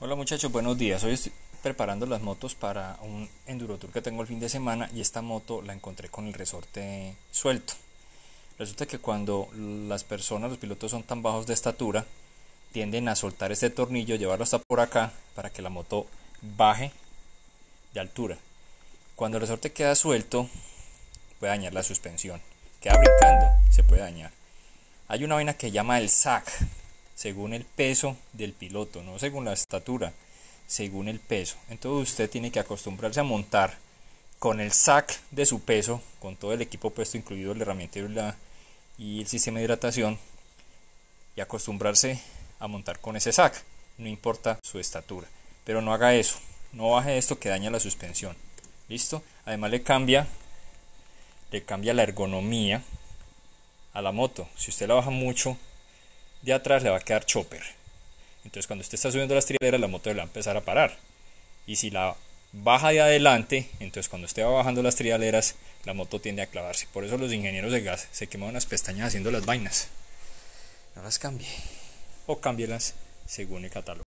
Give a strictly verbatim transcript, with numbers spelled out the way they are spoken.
Hola muchachos, buenos días. Hoy estoy preparando las motos para un enduro tour que tengo el fin de semana y esta moto la encontré con el resorte suelto. Resulta que cuando las personas, los pilotos son tan bajos de estatura, tienden a soltar este tornillo, llevarlo hasta por acá para que la moto baje de altura. Cuando el resorte queda suelto, puede dañar la suspensión. Queda brincando, se puede dañar. Hay una vaina que se llama el S A C, según el peso del piloto, no según la estatura, según el peso. Entonces usted tiene que acostumbrarse a montar con el S A C de su peso, con todo el equipo puesto, incluido el herramientero y, la, y el sistema de hidratación, y acostumbrarse a montar con ese S A C, no importa su estatura. Pero no haga eso, no baje esto que daña la suspensión. ¿Listo? Además le cambia, le cambia la ergonomía a la moto. Si usted la baja mucho de atrás, le va a quedar chopper. Entonces cuando usted está subiendo las trialeras, la moto le va a empezar a parar. Y si la baja de adelante, entonces cuando usted va bajando las trialeras, la moto tiende a clavarse. Por eso los ingenieros de gas se queman las pestañas haciendo las vainas. No las cambie. O cámbielas según el catálogo.